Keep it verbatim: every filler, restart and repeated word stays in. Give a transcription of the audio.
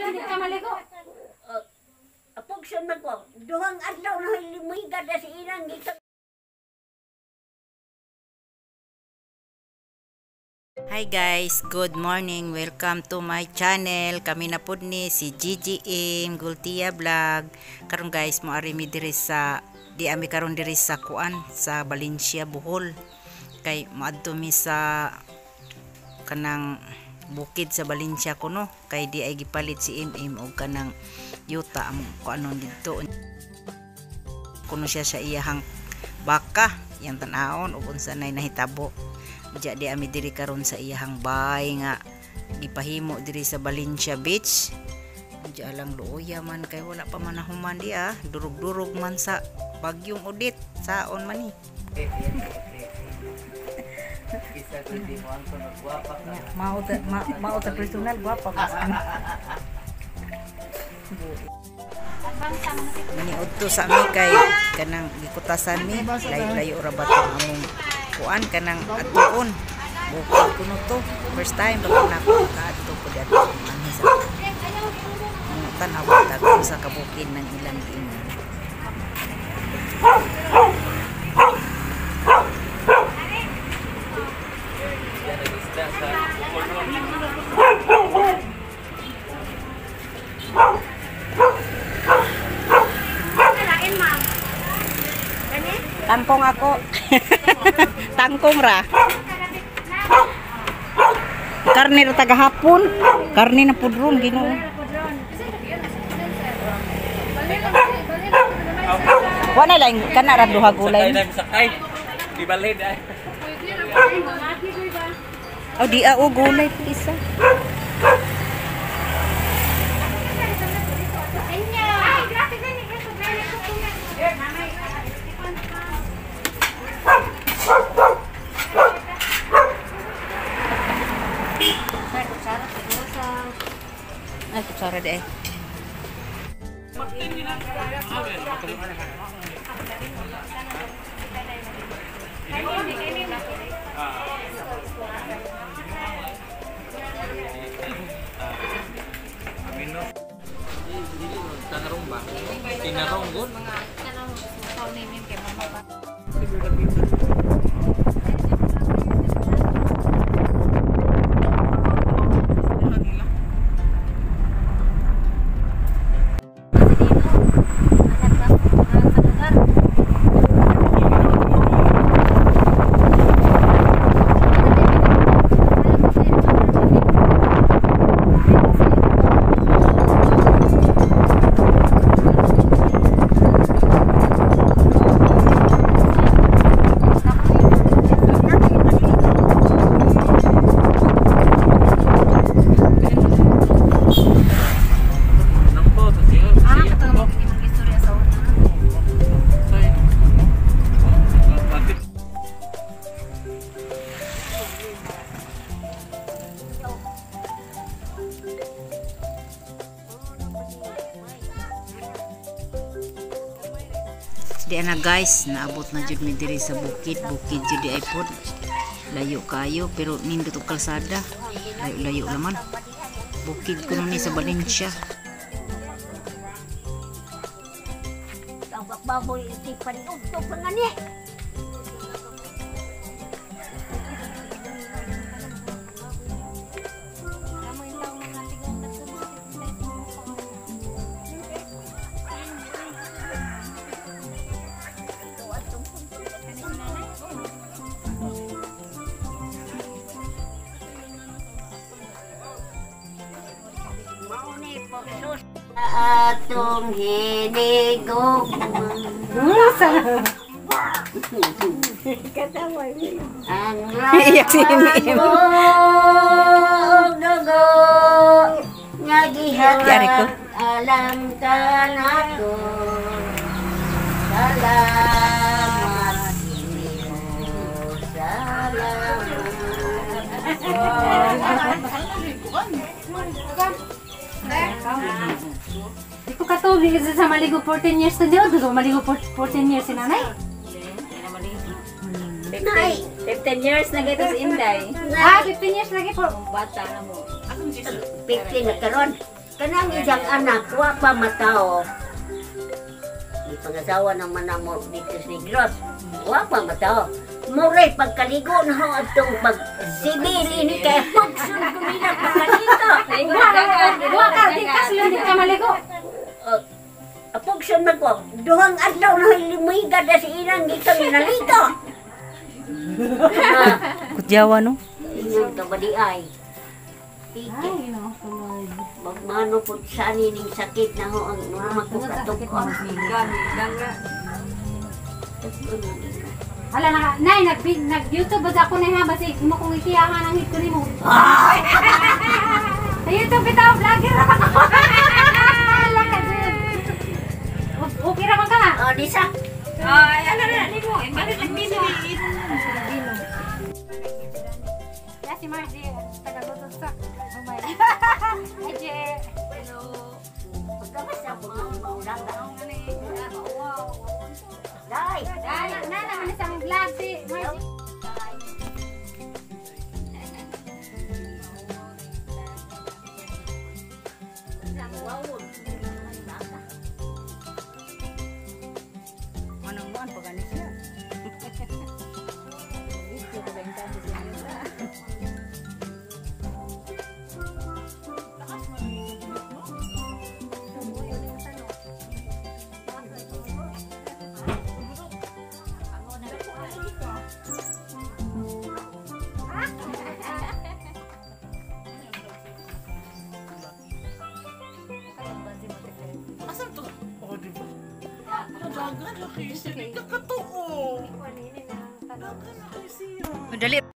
hindi ka maligo. Apog siya nagwag. Duhang adlaw na limoy gada si ilang gitag. Hi guys, good morning. Welcome to my channel. Kami na pud ni si Gigi M Gultia Vlog. Karon guys, moari mi diri sa di ami karon diri sa kuan sa Valencia, Bohol. Kay moadto mi sa kanang bukid sa Valencia kuno. Kay di ay gipalit si M M og kanang yuta ang kuanon didto. Kuno siya sa iyahang baka, yang tan-aon ug unsa nay nahitabo. Diya di ami diri karon sa iyahang bahay nga gipahimo diri sa Valencia Beach. Diya lang luoya man kay wala pa man nahuman di ah. Durog-durog man sa bagyong Odette. Saon man ni. Isa kundi mo ang nagwapa ka. Mao ta mao ta personal gwapa ka. Mani udto sa mi kay kanang gikutasan mi layo-layo ra ba tong among kuan kanang atuon bukod kuno to first time pag nako kaadto pud ato ani sa tan awat ta sa kabukid ng ilang ingon. Tangkong ako. Tangkong ra. Karne ra tagahapon. Karne na pudron Ginoo. Wala lang kana ra duha gulay. Sakay. Di balid ay. Oh di ah, oh, gulay isa. Ay, kutsara deh. Tanarong ba? Tinarong gun? Di na guys, naabot na jud mi diri sa bukid, bukid jud di ay pod. Layo kayo pero nindot og kalsada. Layo-layo laman. Bukid kuno ni sa Valencia. Ang baboy iti panugtog nga ni. Atong hinigog ang lamang dugo nga gihatag alam ka nato. Salamat Ginoo, salamat. Di ko katubig kasi sa maligo fourteen years na diyo. Di ko maligo fourteen years si nanay. fifteen years na gito si Inday. Ah, fifteen years lagi po. Bata na mo. fifteen na karon. Kanang isang anak, wa pa matao. May pangasawa naman na mo dito sa Negros. Wa pa matao. Muray pagkaligo na ho atong pag-sibil ini kaya pagsun kumilang pagkalito. Wa ka, di ka sila di ka maligo. Uh, Apugsun na ko, duhang adlaw na limoy gada si inang di kami nalito. Kutyawa no? Inang kabadi ay. Ike. Ay, no, Lord. Magmano po sa nining sakit na ho ang mga magkukatukon. Hala na, nay, nag, nag-YouTube ba ako na ha, basi mo kong ikiyahan ang hit ko ni mo. Sa YouTube bitaw, vlogger naman ako. Hala ka, Jud. O- Okay naman ka ha? O, Disa. Ay, ano na, hindi mo. Bakit nagmino? Yeah, si Margie, taga-gutot sa. Oh my. Hi, Je. Pagkabasa po mga maulaga. Wow. Day! Ay, na naman isang vlog si Margie. Wawon. Manang-mangan pa ganis siya. Madali.